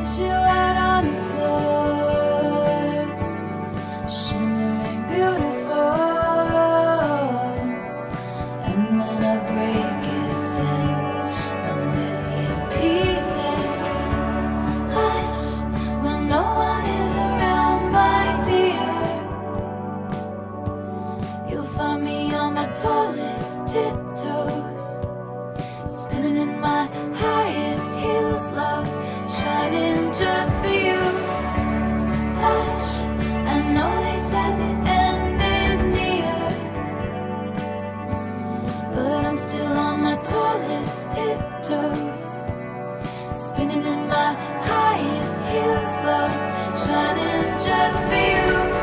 Meet you out on the floor, shimmering beautiful. And when I break it's in a million pieces. Hush, when no one is around, my dear. You'll find me on my tallest tiptoes, spinning in my highest heels, love, shining just for you. Hush, I know they said the end is near, but I'm still on my tallest tiptoes, spinning in my highest heels, love, shining just for you.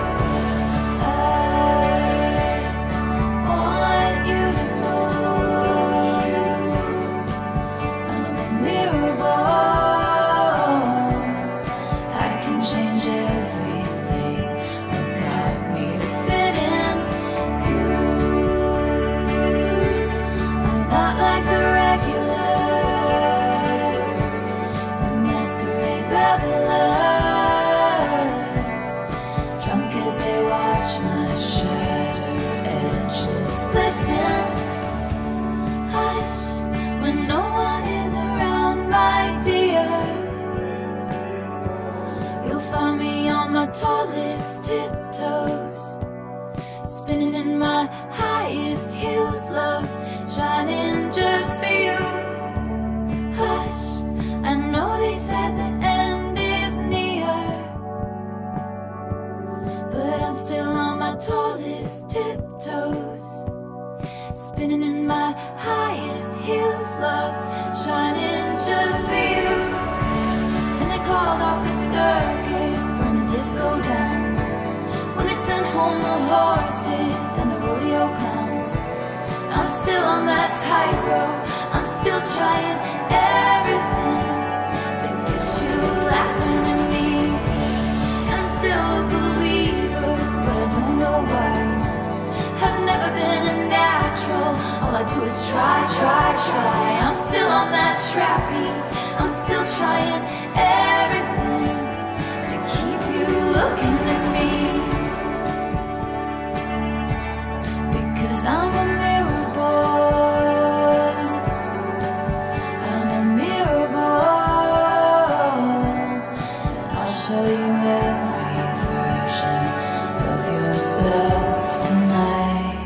Tallest tiptoes, spinning in my highest heels, love, shining just for you. Hush, I know they said the end is near, but I'm still on my tallest tiptoes, spinning in my highest heels, love, shining just for you. And they called off the circus, disco down, when they sent home the horses and the rodeo clowns. I'm still on that tightrope, I'm still trying everything to get you laughing at me. I'm still a believer, but I don't know why. I've never been a natural, all I do is try. I'm still on that trapeze, I'm still trying everything looking at me, because I'm a mirror boy, I'm a mirror boy, and I'll show you every version of yourself tonight.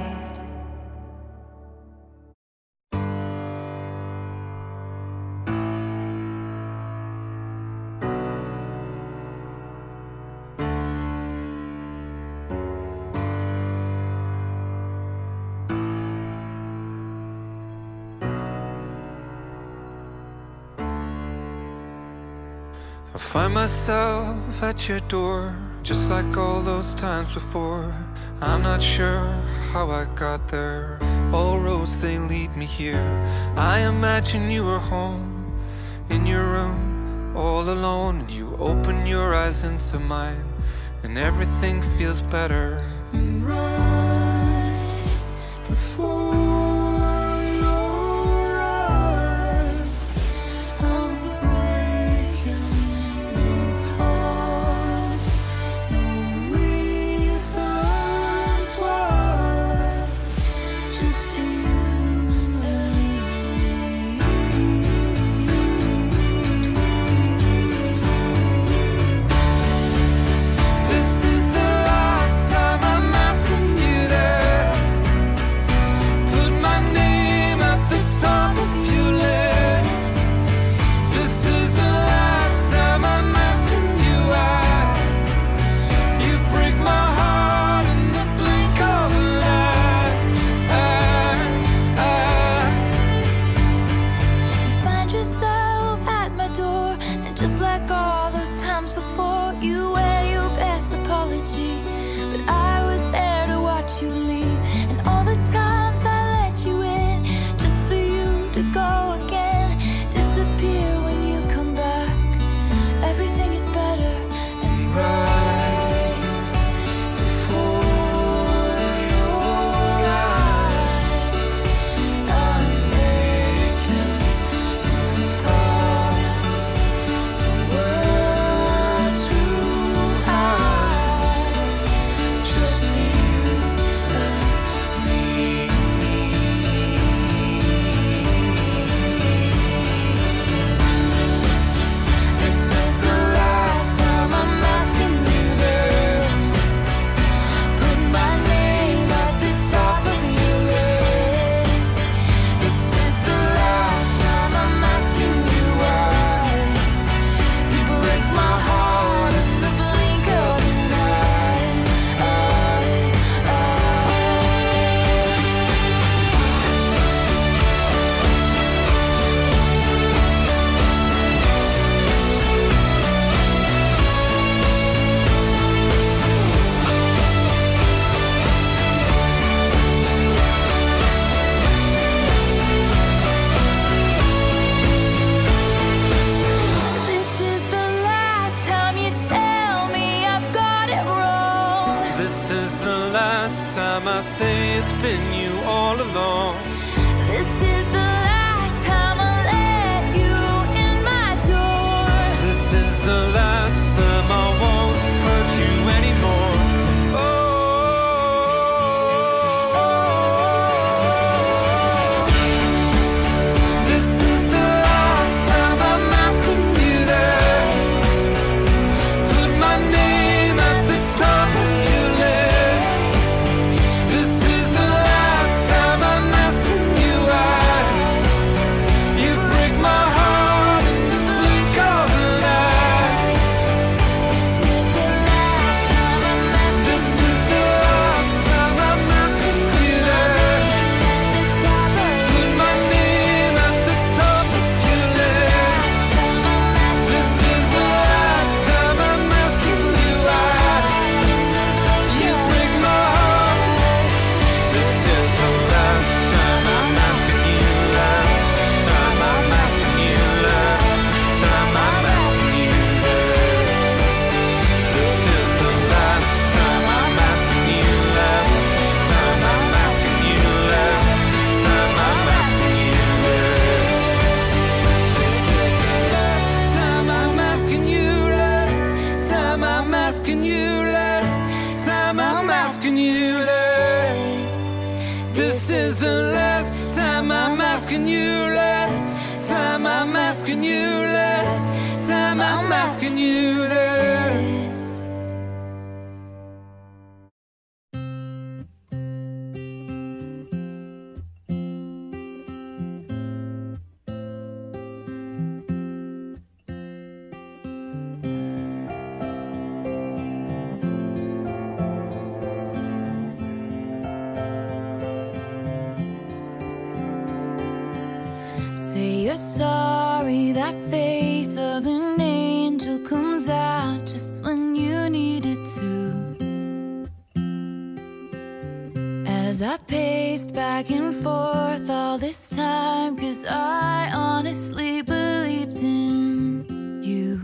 I find myself at your door, just like all those times before. I'm not sure how I got there, all roads they lead me here. I imagine you were home, in your room, all alone, and you open your eyes into mine, and everything feels better. And right before world it's been you all along. This is the last time I'll let you in my door. This is the last time I won't hurt you anymore. This is the last time I'm asking you, last time I'm asking you, last time I'm asking you this. Say you're sorry, that face of an angel comes out just when you need it to. As I paced back and forth all this time, 'cause I honestly believed in you.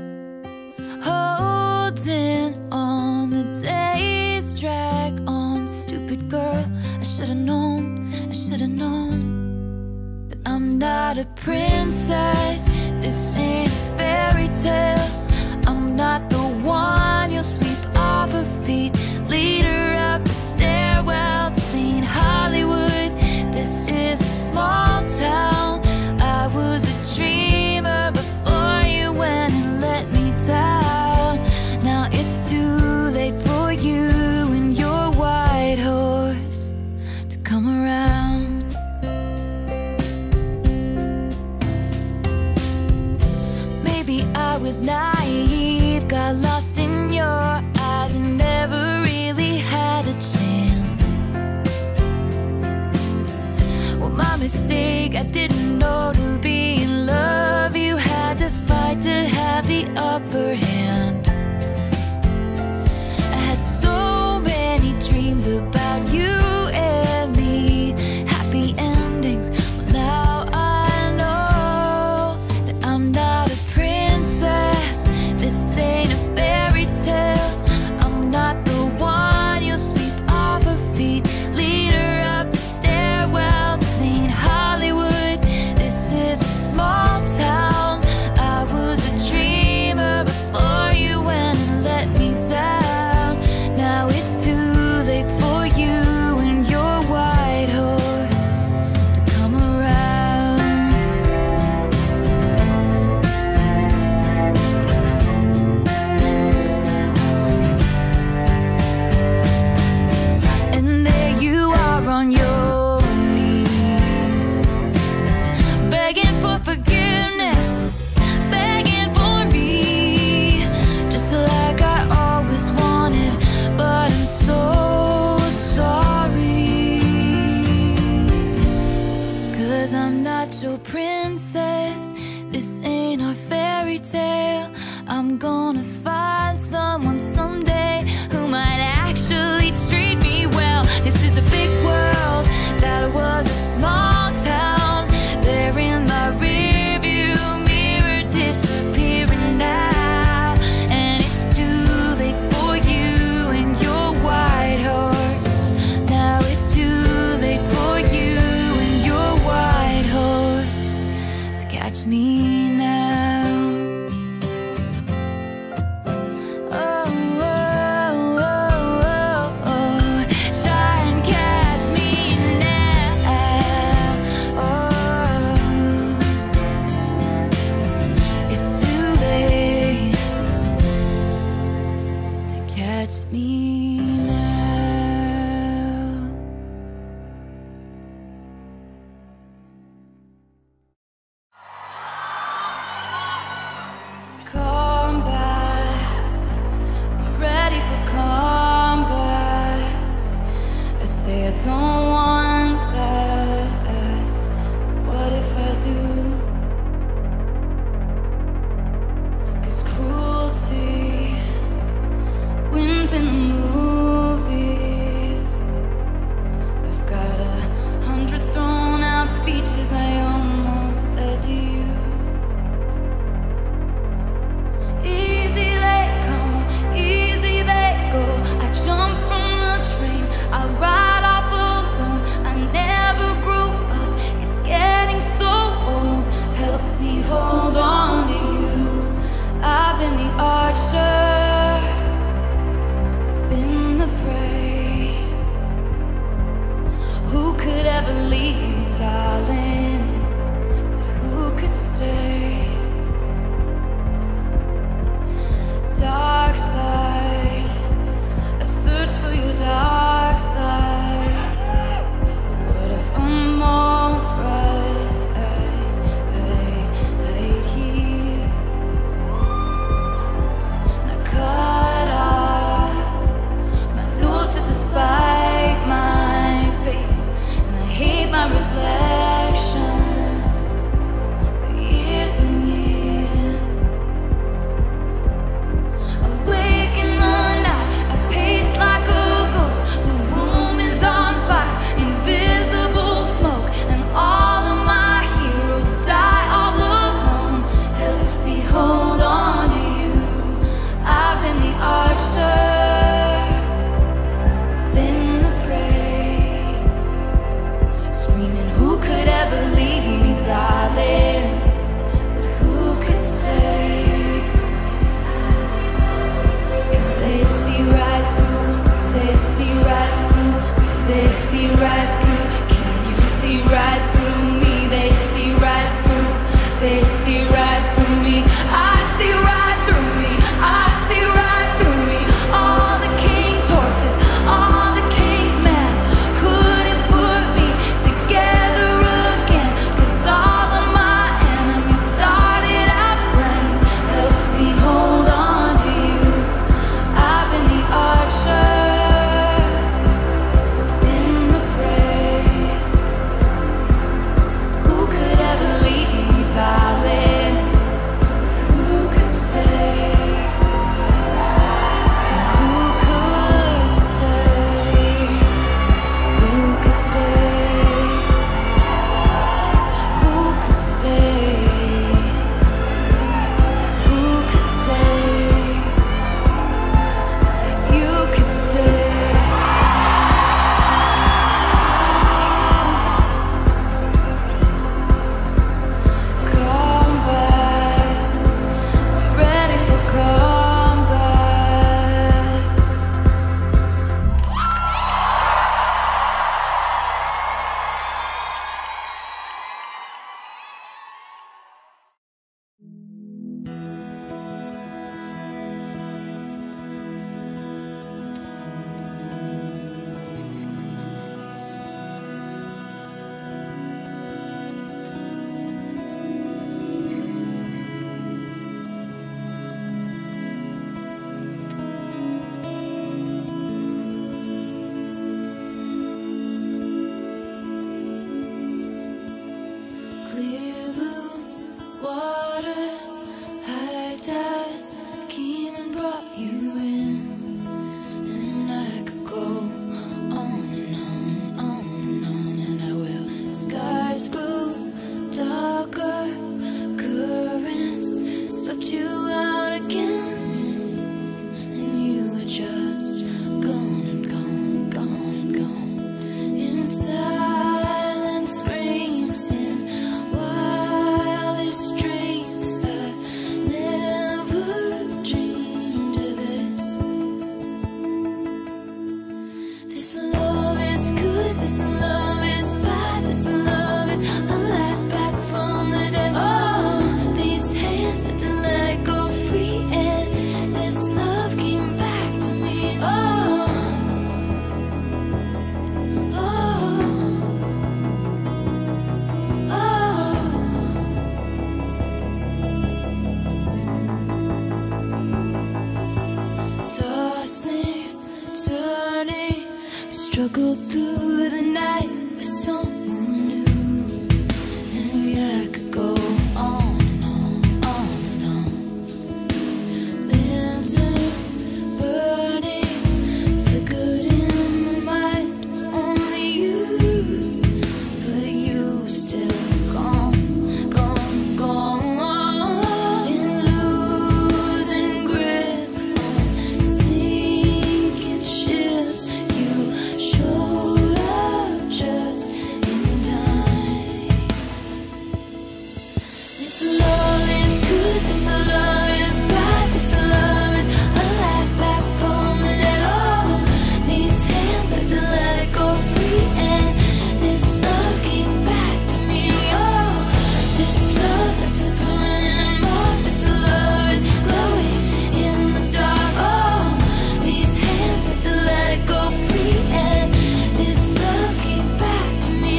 Holding on, the days drag on. Stupid girl, I should've known, I should've known. I'm not a princess, this ain't a fairy tale. I'm not the one you'll sweep off her feet, lead her up the stairwell. This ain't Hollywood, this is a small town. I was a dreamer before you went and let me down. Now it's too late for you and your white horse to come around. I was naive, got lost in your eyes and never really had a chance. Well, my mistake, I didn't know to be in love you had to fight to have the upper hand. I had so many dreams about you and me, happy endings. Well, now I know that I'm not a this ain't a fairy tale. I'm not the one you'll sweep off her feet, lead her up the stairwell. This ain't Hollywood, this is a small town. I was a dreamer before you went and let me down. Now it's too late for you and your white horse to come around. On your knees, begging for forgiveness, begging for me, just like I always wanted, but I'm so sorry. 'Cause I'm not your princess, this ain't our fairy tale. I'm gonna find someone someday who might actually treat me well. This is a big world, that was a small town. They're in my rearview mirror, disappearing now. And it's too late for you and your white horse. Now it's too tide came and brought you in, and I could go on and on, on and on, and I will. Skies grew darker, currents swept you out again, and you were just gone and gone, gone and gone. In silent screams, in wildest dreams, I never dreamed of this. This love is good, this love is bad, this love is alive back from the dead. Oh, these hands had to let it go free, and this love came back to me. Oh, oh, oh. Tossing, turning, struggled through the night with someone new, and I could go on and on, on and on. Lantern burning, flickered in my mind, only you, but you still gone, gone, gone. In losing grip on sinking ships, you showed up just in time. This love is good, this love is bad, this love is alive back from the dead. Oh, these hands had to let it go free, and this love came back to me. Oh, this love left a permanent mark, this love is glowing in the dark. Oh, these hands had to let it go free, and this love came back to me.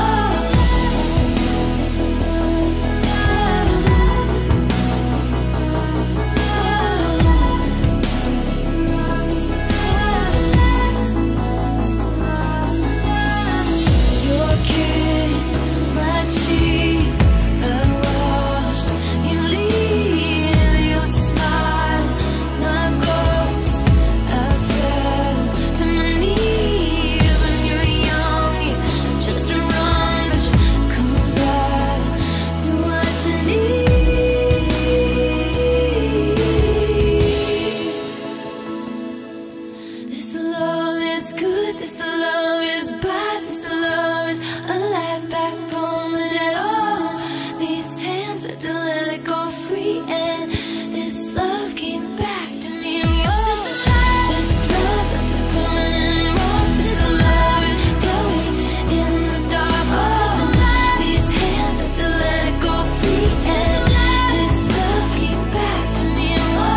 Your kiss, my cheek, I watched you leave. Your smile, my ghost, I fell to my knees. When you're young, you just run, but you come back to what you need. This love is good, this love is bad, this love is alive back from the dead. Oh, these hands had to let it go free, and this love came back to me. Oh, this love left a permanent mark, this love is glowing in the dark. Oh, these hands had to let it go free, and this love came back to me.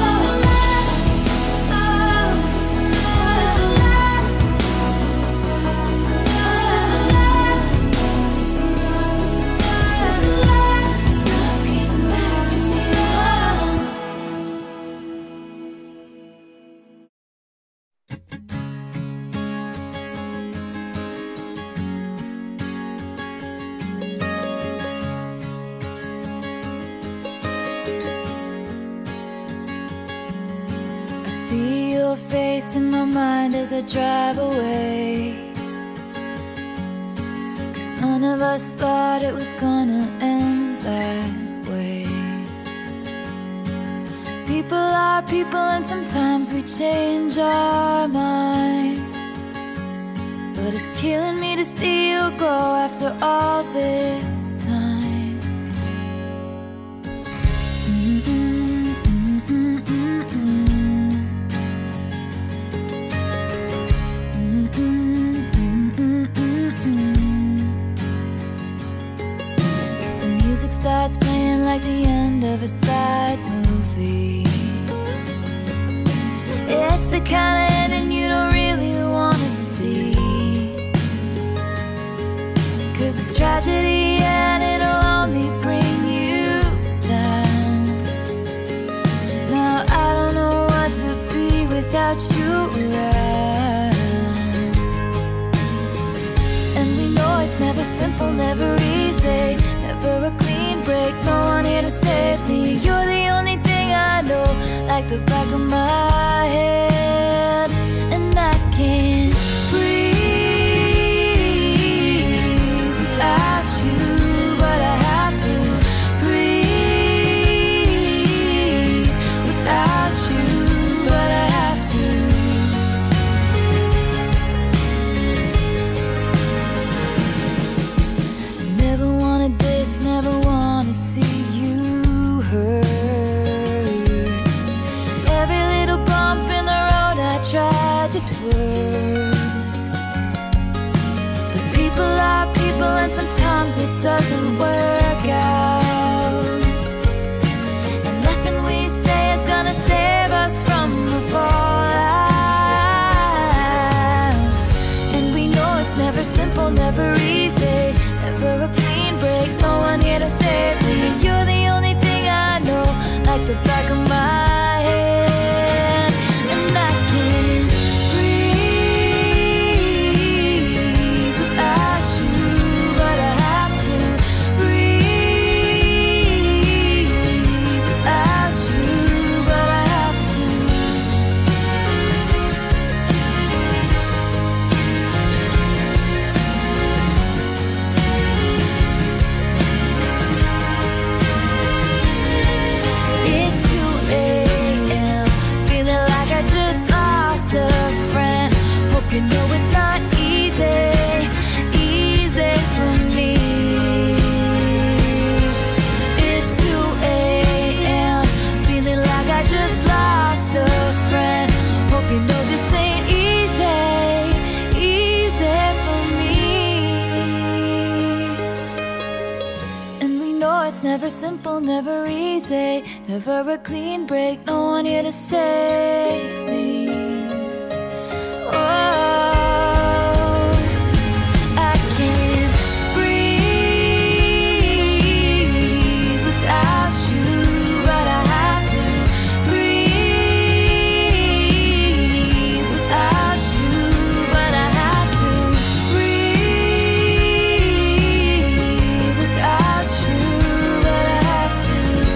I see your face in my mind as I drive away, 'cause none of us thought it was gonna end that way. People are people, and sometimes we change our minds, but it's killing me to see you go after all this time. The music starts playing like the end of a sad movie. It's the kind of ending you don't really want to see, 'cause it's tragedy and it'll only bring you down. Now I don't know what to be without you around, and we know it's never simple, never easy, never a clean break, no one here to save me. You're the only thing I like the back of my head, and I can't breathe without you, but I have to breathe without you, but I have to. Never wanted this, never wanna see you hurt. Every little bump in the road I tried to swerve, but people are people and sometimes it doesn't work out, and nothing we say is gonna save us from the fallout. And we know it's never simple, never easy, never a clean break, no one here to save me. You're the only thing I know, like the back of my head, and I can't breathe without you, but I have to breathe without you, but I have to. It's 2 a.m., feeling like I just lost a friend. Hope you know it's not easy, easy for me. It's 2 a.m., feeling like I just lost a friend. Hope you know this ain't easy, easy for me. And we know it's never simple, never easy, never a clean break, no one here to save me. Oh, I can't breathe without you, but I have to breathe without you, but I have to breathe without you, but I have to.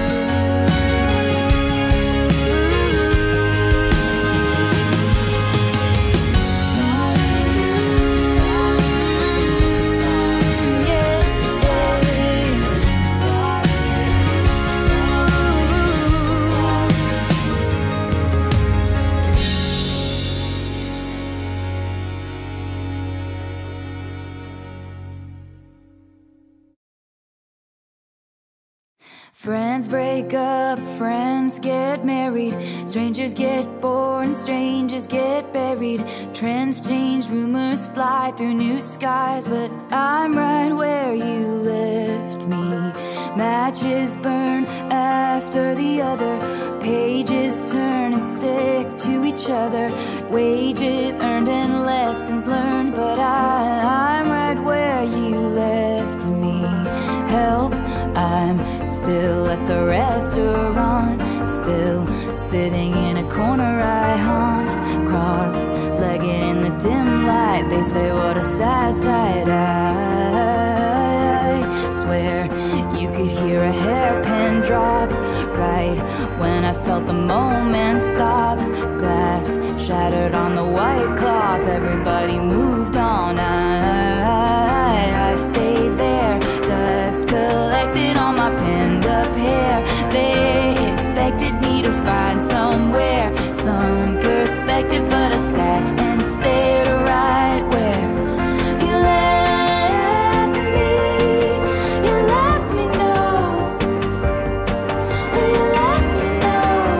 Friends break up, friends get married, strangers get born, strangers get buried. Trends change, rumors fly through new skies, but I'm right where you left me. Matches burn after the other, pages turn and stick to each other. Wages earned and lessons learned, but I'm right where you left me. Help, I'm still at the restaurant, still sitting in a corner I haunt. Cross-legged in the dim light, they say what a sad sight. I swear you could hear a hairpin drop right when I felt the moment stop. Glass shattered on the white cloth, everybody moved on. I stayed there, dust collected on my pinned up hair. They expected me to find somewhere some perspective, but I sat and stayed right where you left me. You left me, no. You left me, no.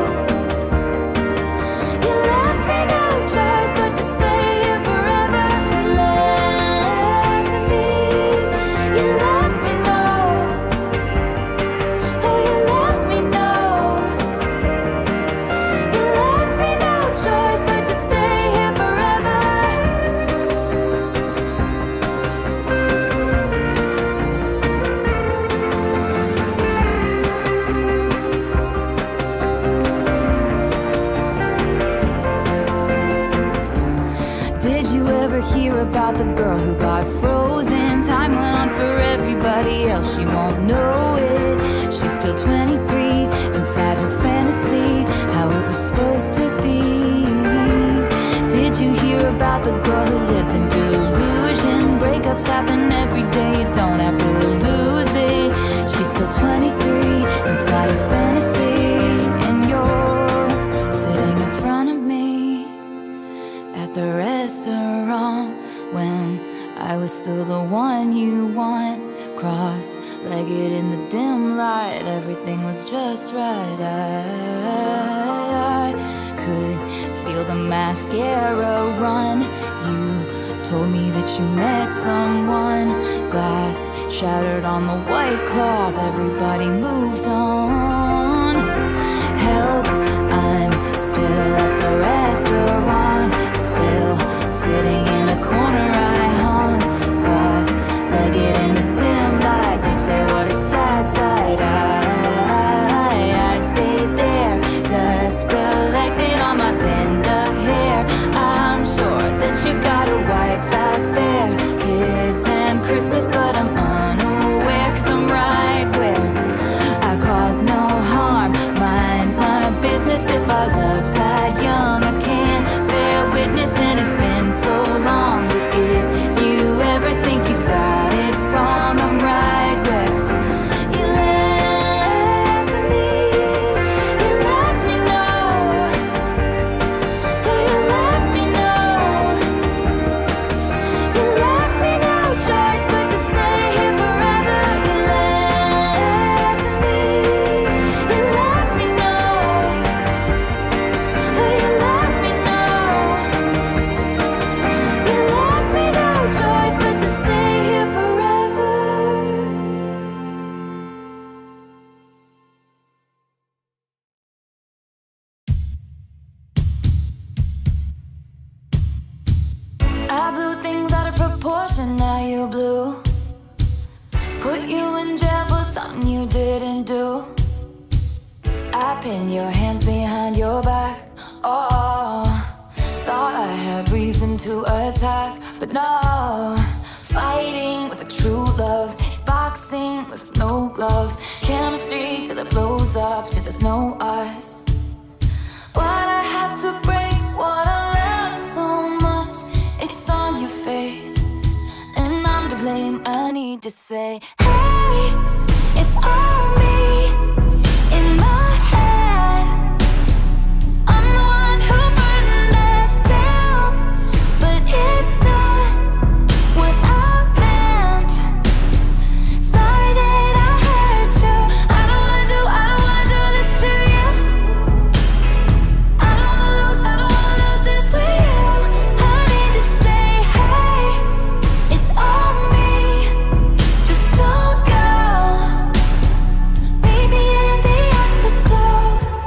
You left me no choice but to stay here forever. You left me. You left me, no. Oh, you left me, no. You left me no choice but to stay here forever. Did you ever hear about the girl who got frozen? Time went on for everybody else, she won't know it. She's still 23, inside her fantasy, how it was girl who lives in delusion. Breakups happen every day, you don't have to lose it. She's still 23, inside her fantasy. And you're sitting in front of me at the restaurant when I was still the one you want. Cross-legged in the dim light, everything was just right. I could feel the mascara run. You told me that you met someone. Glass shattered on the white cloth, everybody moved on. Help, I'm still at the restaurant, still sitting in a corner I haunt. Cross-legged in a dim light, you say what a sad sight. I stayed there, dust collected on my pinned up hair. I'm sure that you got a wife out there, kids and Christmas, but I'm unaware, 'cause I'm right where I cause no harm. Mind my business, if I love died young, I can't bear witness, and it's been so long that if you ever think you got it wrong, I'm right where you left me. You left me, no. You left me, no. You left me no choice but to stay here forever. You left me. You left me, no. You left me, no. You left me no choice but to stay here forever. I blew things out of proportion, now you blew. Put you in jail for something you didn't do. I pinned your hands behind your back. Oh, thought I had reason to attack, but no. Fighting with a true love, it's boxing with no gloves. Chemistry till it blows up, till there's no us. Why'd I have to break what I love so much? It's on your face, and I'm to blame. I need to say, hey, it's on me. In my head, I'm the one who burned us down, but it's not what I meant. Sorry that I hurt you. I don't wanna do this to you. I don't wanna lose this with you. I need to say, hey, it's on me. Just don't go. Meet me in the afterglow.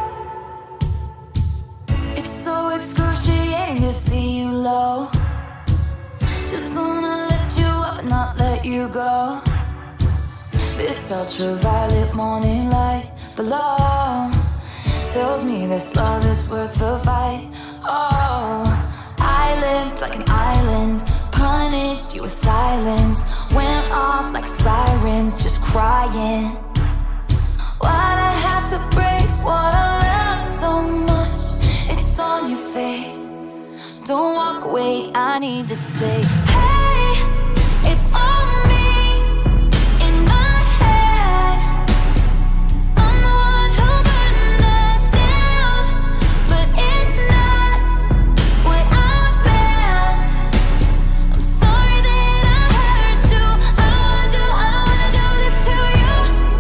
It's so excruciating to see you low. Just wanna lift you up and not let you go. This ultraviolet morning light below tells me this love is worth the fight. Oh, I lived like an island, punished you with silence. Went off like sirens, just crying. Why'd I have to break what I love so much? It's on your face. Don't walk away, I need to say, hey, it's on me. In my head, I'm the one who burned us down, but it's not what I meant. I'm sorry that I hurt you. I don't wanna do this to you.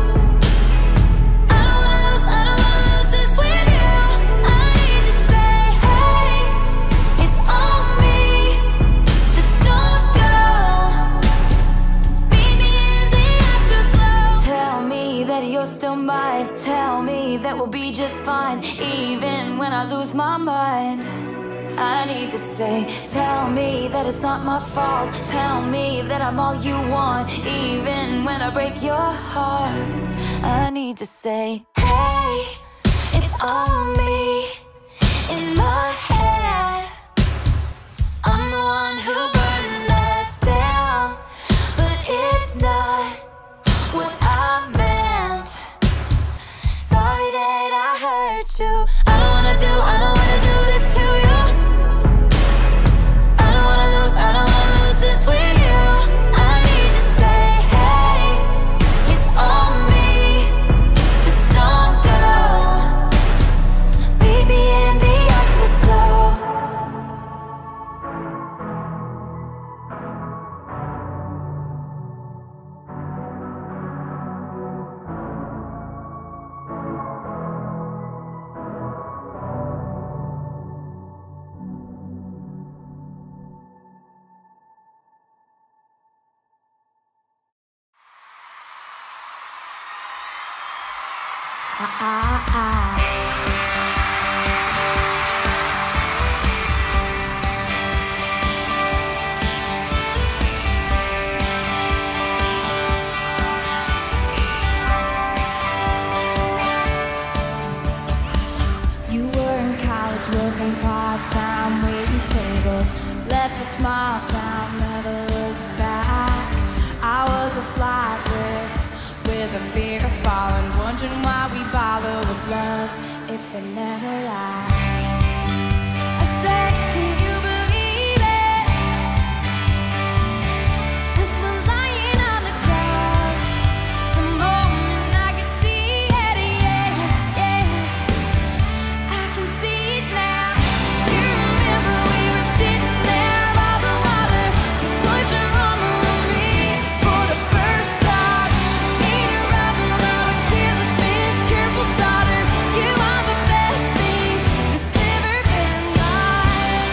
I don't wanna lose this with you. I need to say, hey, it's on me. Just don't go. Meet me in the afterglow. Tell me that you're still mine. Tell me that we'll be just fine, even when I lose my mind. I need to say, tell me that it's not my fault. Tell me that I'm all you want, even when I break your heart. I need to say, hey, it's on me. In my head, I'm the one who burned us down, but it's not what I meant. Sorry that I hurt you. I don't wanna do this to you. I don't wanna Working part-time, waiting tables. Left a small town, never looked back. I was a flight risk with a fear of falling, wondering why we bother with love if it never lasts. I said, can you believe it? As we're lying on the couch, the moment I could see it, yes, yes, I can see it now. You remember we were sitting there by the water. You put your arm around me for the first time. Ain't a rebel of a careless man's careful daughter. You are the best thing that's ever been mine.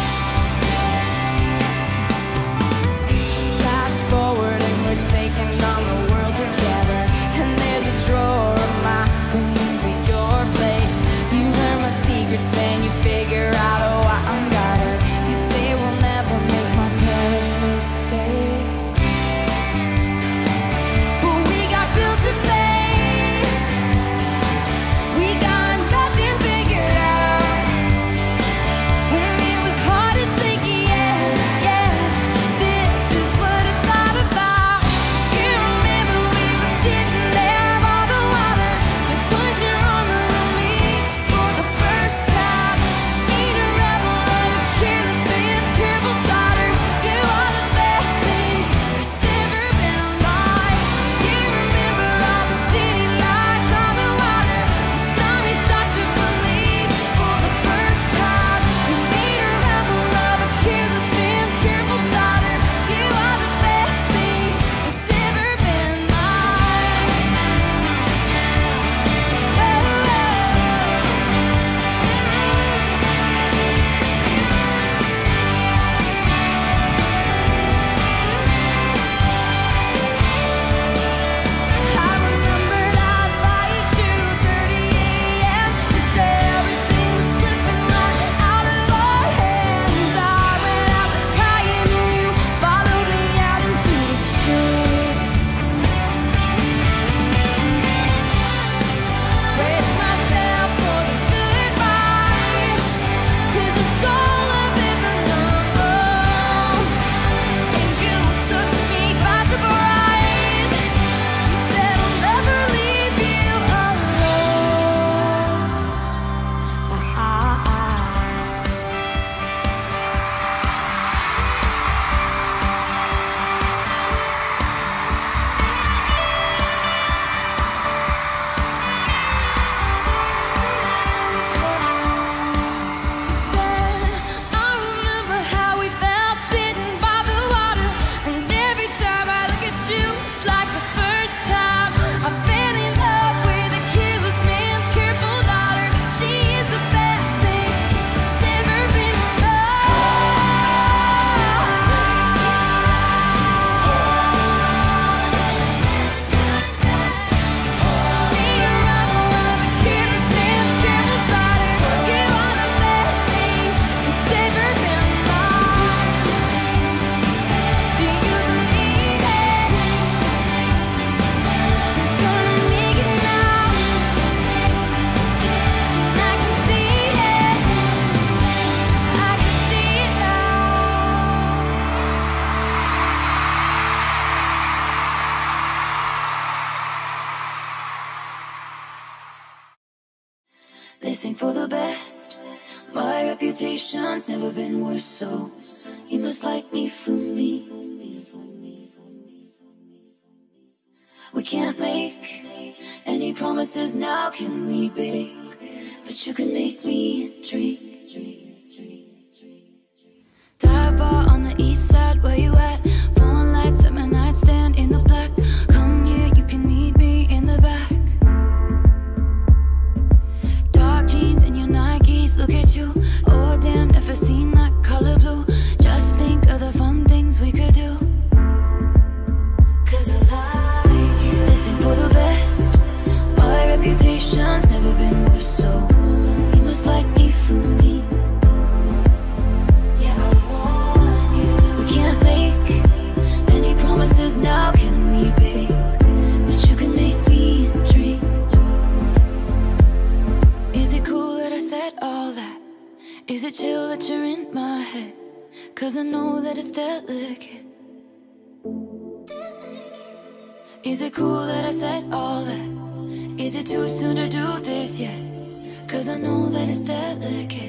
Flash forward and we're taking on the world together. And there's a drawer of my things at your place. You learn my secrets and you figure out, oh, I'm better. You say we'll never make my parents' mistakes, but we got bills to pay. We got nothing figured out. When it was hard to take a yes, yes, this is what I thought about. You remember we were sitting there by the water. You put your arm around me for the first time. Ain't a rebel of a careless man's careful daughter. You are the best thing that's ever been mine. You remember all the city lights on the water. The sun is start to believe for the first time. You ain't a rebel of a careless man's careful daughter. You are the best thing that's ever been mine. I remember that fight 2:30 a.m. You said everything was slipping right out of our hands. I ran out crying and you followed me out into the street. Brace myself for the goodbye, 'cause it's all I've ever known. And you took me by surprise. You said I'll never leave you alone. You said, I remember how we felt sitting by the water. And every time I look at you, it's like the first time I fell in love with a careless man's careful daughter. She is the best thing that's ever been Ain't a rebel of a careless man's careful daughter. You are the best thing that's ever been mine. Do you believe it? We're gonna make it now. And I can see it. I can see it now. They sing for the best. My reputation's never been worse, so you must like me for me. We can't make any promises now, can we, babe? But you can make me drink. Dive bar on the east side, where you at? Phone lights at my nightstand in the black. Come here, you can meet me in the back. Dark jeans and your Nikes, look at you. Oh damn, never seen that color blue. Just think of the fun things we could do. 'Cause I like you. They sing for the best. My reputation all that? Is it chill that you're in my head? 'Cause I know that it's delicate. Is it cool that I said all that? Is it too soon to do this yet? 'Cause I know that it's delicate.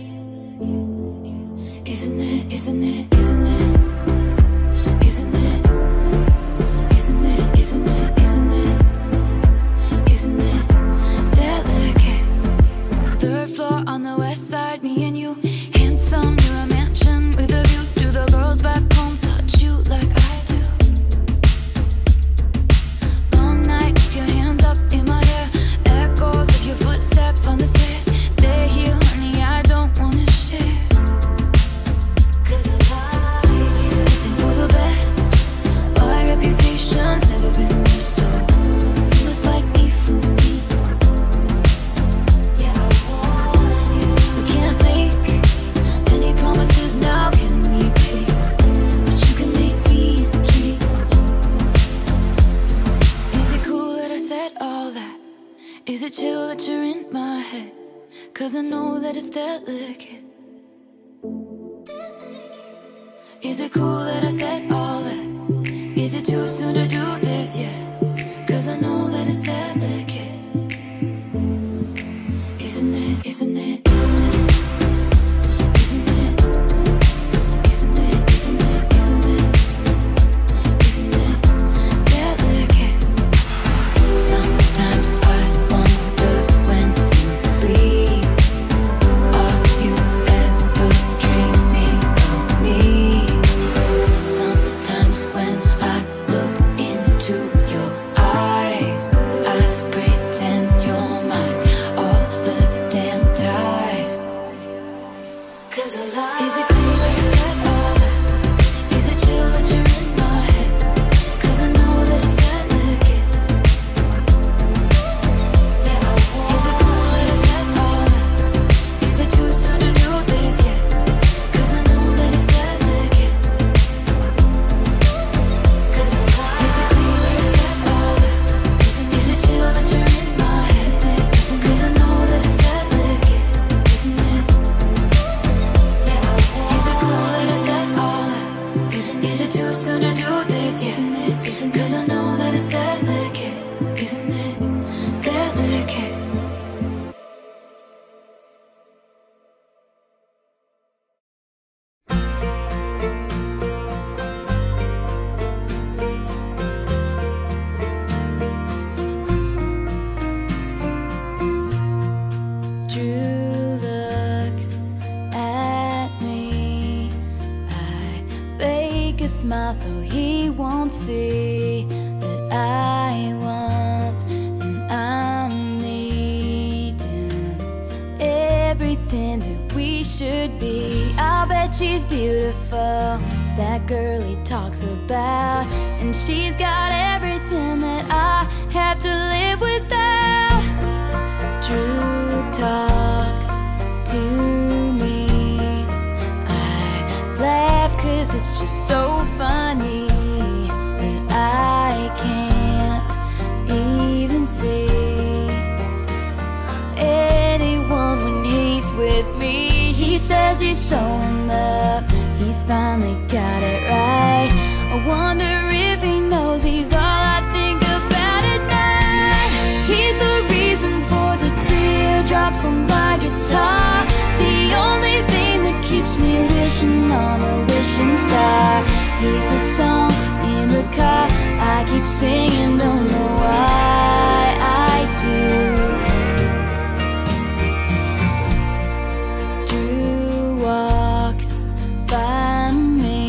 Isn't it, isn't it, isn't it? Isn't it? Isn't it, isn't it, isn't it? Isn't it delicate? Third floor on the west side, me and you. Handsome, near a mansion with a view. Do the girls back home touch you like I do? Long night, keep your hands up in my hair. Echoes of your footsteps on the stairs. Stay here, honey, I don't wanna share. 'Cause I like it. Listen for the best. My reputation's never been worse, so you must like me for me. Yeah, I want you. We can't make any promises now, can we, babe? But you can make me a dream. Is it cool that I said all that? Is it chill that you're in my head? 'Cause I know that it's delicate. Is it cool that I said all that? Is it too soon to do this yet? 'Cause I know that it's delicate. Isn't it, isn't it, isn't it? Isn't it? Isn't it, isn't it, isn't it? Isn't it delicate? Sometimes I wonder when you sleep, are you ever dreaming of me? Sometimes when I look into your eyes, I pretend you're mine all the damn time. 'Cause I lie. Is it cool that I said all that? Is it chill that you're in my head? 'Cause I know that it's delicate. Yeah, I want. Is it cool that I said all that? Is it too soon to do this yet? 'Cause I know that it's delicate. 'Cause I lie. Is it cool that I said all that? Is it chill that you're in my head? 'Cause I know that it's delicate. Isn't it? Yeah, I want. Is it cool that I said all that? Is it too soon to do this yet? 'Cause I know that it's delicate. Isn't it delicate? Drew looks at me. I fake a smile so he won't see that I want and I'm needing everything that we should be. I'll bet she's beautiful, that girl he talks about, and she's got everything that I have to live without. Drew talks to me. I laugh 'cause it's just so funny that I can't even see anyone when he's with me. He says he's so in love, he's finally got it right. I wonder if he knows he's all I think about at night. He's the reason for the teardrops on my guitar, the only thing that keeps me wishing on a wishing star. He's the song in the car I keep singing, don't know why I do. Drew walks by me.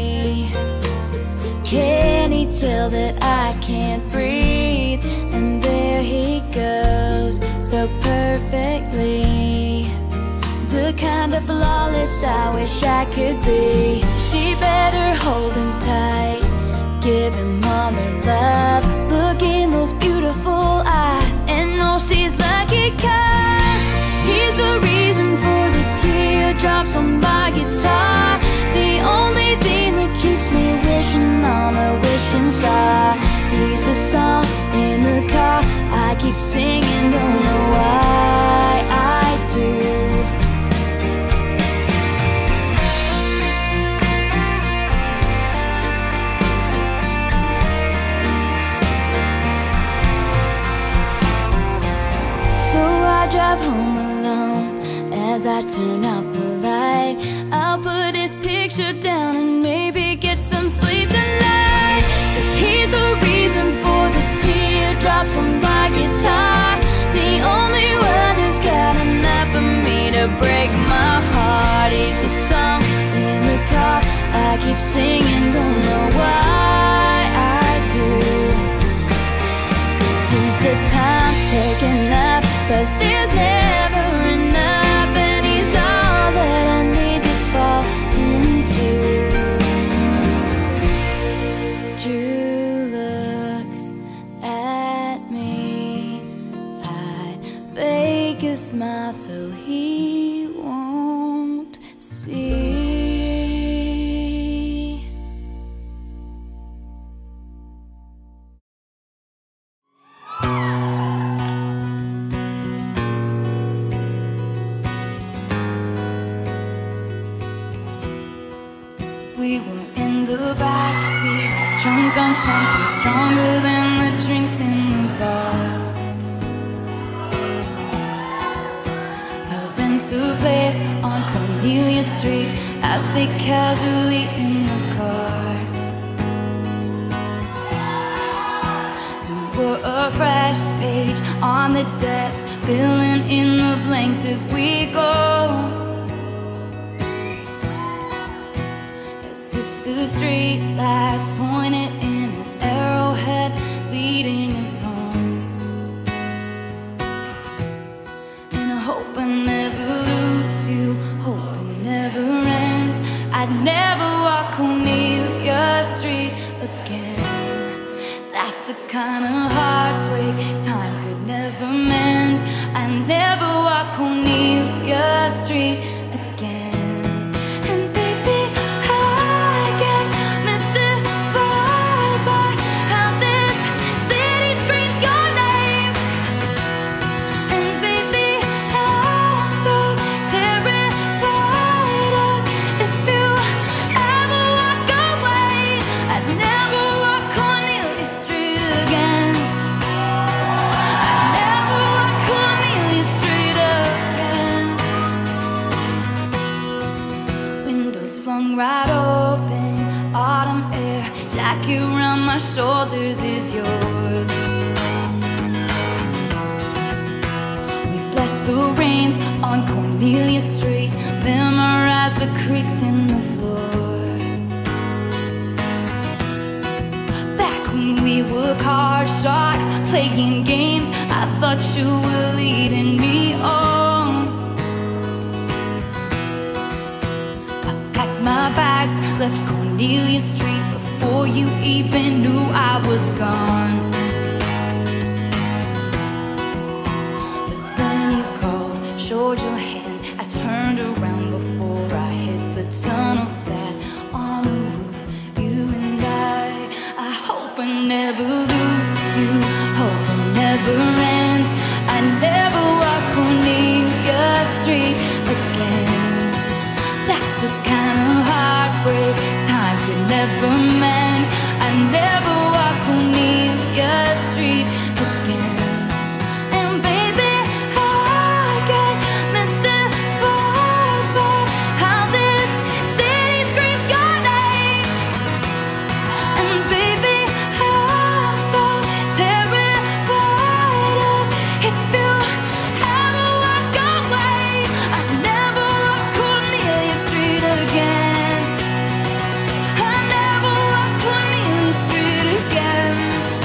Can he tell that I can't breathe? And there he goes, so perfectly. The kind of flawless I wish I could be. She better hold him tight, give him all her love. Look in those beautiful eyes and know she's lucky 'cause he's the reason for the teardrops on my guitar, the only thing that keeps me wishing on a wishing star. He's the song in the car I keep singing, don't know why I do. as I turn out the light. I'll put his picture down and maybe get some sleep tonight. 'Cause he's a reason for the teardrops on my guitar. The only one who's got enough for me to break my heart. He's the song in the car I keep singing, don't know why I do. He's the time taken up, but there's never enough. And he's all that I need to fall into. Drew looks at me. I fake a smile so he won't see. We were in the backseat, drunk on something stronger than the drinks in the bar. I rent a place on Cornelia Street. I sit casually in the car. We were a fresh page on the desk, filling in the blanks as we go. The street lights pointed in an arrowhead, leading us home. And I hope I never lose you, hope it never ends. I'd never walk Cornelia Street again. That's the kind of heartbreak time could never mend. I'd never walk Cornelia Street again. Right open, autumn air, jacket around my shoulders is yours. We bless the rains on Cornelia Street, memorize the creaks in the floor. Back when we were card sharks, playing games, I thought you were leading me on. My bags left Cornelia Street before you even knew I was gone. But then you called, showed your hand. I turned around before I hit the tunnel, sat on the roof, you and I hope I never lose you, hope it never ends. I never walk Cornelia Street again. That's the kind of heartbreak time could never mend. I never walk Cornelia Street again. And baby, I get mystified by how this city screams your name. And baby, I'm so terrified of if you ever walk away. I never walk Cornelia Street again. I never walk Cornelia Street again.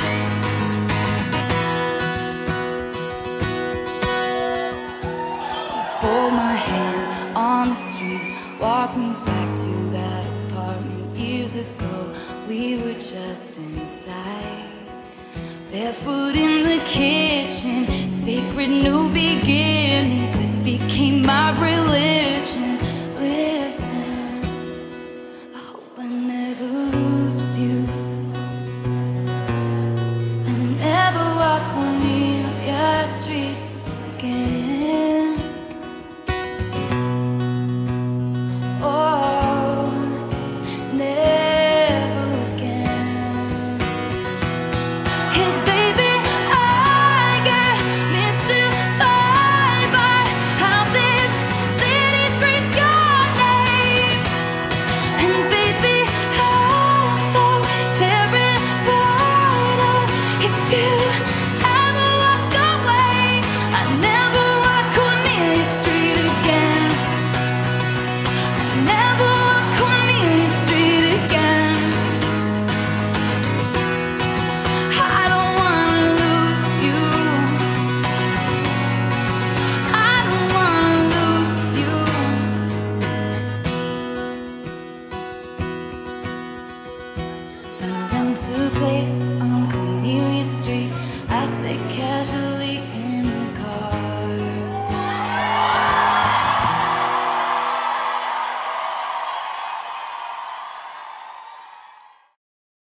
Hold my hand on the street, walk me back to that apartment years ago. We were just inside, barefoot in the kitchen, sacred new beginnings that became my religion. Listen, I hope I never lose you. I never walk Cornelia Street again. Oh, never again. 'Cause baby, I get mystified by how this city to a place on Cornelia Street. I say casually,